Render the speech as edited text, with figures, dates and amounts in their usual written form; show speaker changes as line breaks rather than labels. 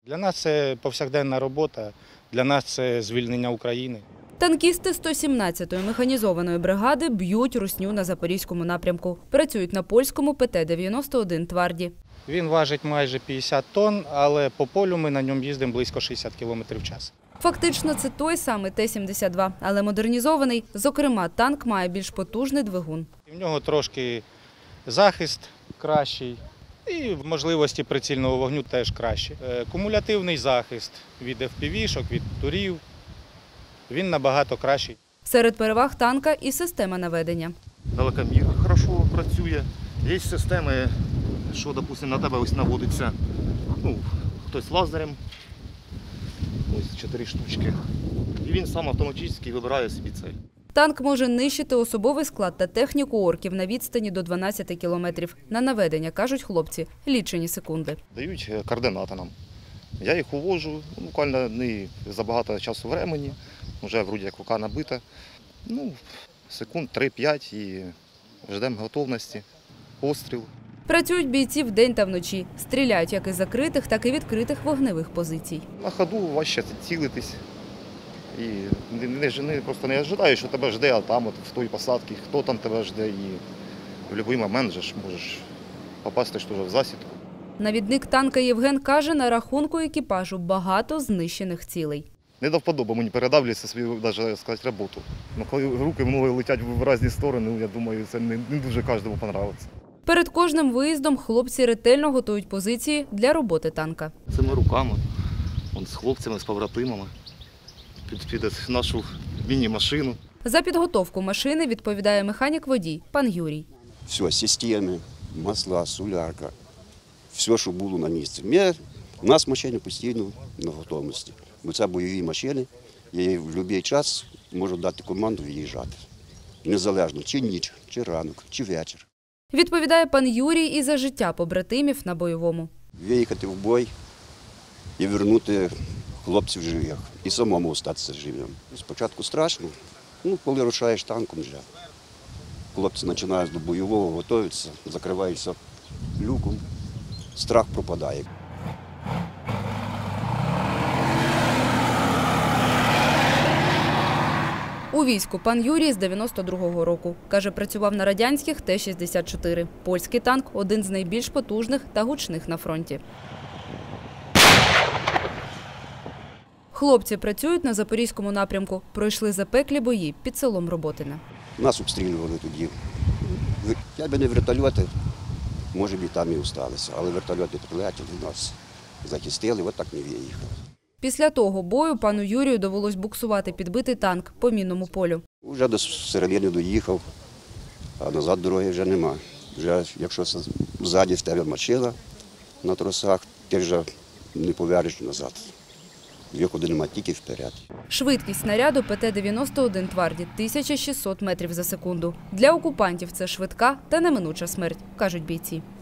Для нас це повсякденна робота, для нас це звільнення України.
Танкісти 117-ї механізованої бригади б'ють русню на запорізькому напрямку. Працюють на польському ПТ-91 «Тварді».
Він важить майже 50 тонн, але по полю ми на ньому їздимо близько 60 км в час.
Фактично, це той самий Т-72, але модернізований. Зокрема, танк має більш потужний двигун.
В нього трошки захист кращий і можливості прицільного вогню теж кращі. Кумулятивний захист від FPV-шок, від турів, він набагато кращий.
Серед переваг танка і система наведення.
Далекомір хорошо працює. Є системи, що, допустимо, на тебе ось наводиться, хтось лазером, ось 4 штучки. І він сам автоматично вибирає собі цель.
Танк може нищити особовий склад та техніку орків на відстані до 12 кілометрів. На наведення, кажуть хлопці, лічені секунди.
Дають координати нам. Я їх увожу, буквально не за багато часу времени, вже вроді як рука набита. Секунд 3-5 і ждемо готовності, постріл.
Працюють бійці вдень та вночі. Стріляють як із закритих, так і відкритих вогневих позицій.
На ходу важче цілитись. І просто не ожидаю, що тебе жде, а там в той посадці, хто там тебе жде. І в будь-який момент можеш попасти в засідку.
Навідник танка Євген каже, на рахунку екіпажу багато знищених цілей.
Не до вподоби мені передавлюється свою, навіть сказати, роботу. Коли руки мною летять в різні сторони, я думаю, це не дуже кожному подобається.
Перед кожним виїздом хлопці ретельно готують позиції для роботи танка.
Цими руками, з хлопцями, з побратимами, під нашу міні-машину.
За підготовку машини відповідає механік-водій пан Юрій.
Все, системи, масла, солярка, все, що було на місці. У нас машини постійно на готовності. Бо це бойові машини, і в будь-який час можу дати команду виїжджати. Незалежно, чи ніч, чи ранок, чи вечір.
Відповідає пан Юрій і за життя побратимів на бойовому.
Виїхати в бой і повернути хлопців живих. І самому залишитися живим. Спочатку страшно, коли рушаєш танком вже. Хлопці починають до бойового готуватися, закриваються люком, страх пропадає.
У війську пан Юрій з 92-го року. Каже, працював на радянських Т-64. Польський танк – один з найбільш потужних та гучних на фронті. Хлопці працюють на Запорізькому напрямку. Пройшли запеклі бої під селом Роботине.
Нас обстрілювали тоді. Якби не вертольоти, може б і там і залишилися. Але вертольоти прилетіли, нас захистили, от так не виїхали.
Після того бою пану Юрію довелось буксувати підбитий танк по мінному полю.
Вже до середини доїхав, а назад дороги вже нема. Вже якщо ззаді в тебе машина на тросах, ти вже не повернеш назад. Виходу нема, тільки вперед.
Швидкість снаряду ПТ-91 «Тварді» – 1600 метрів за секунду. Для окупантів це швидка та неминуча смерть, кажуть бійці.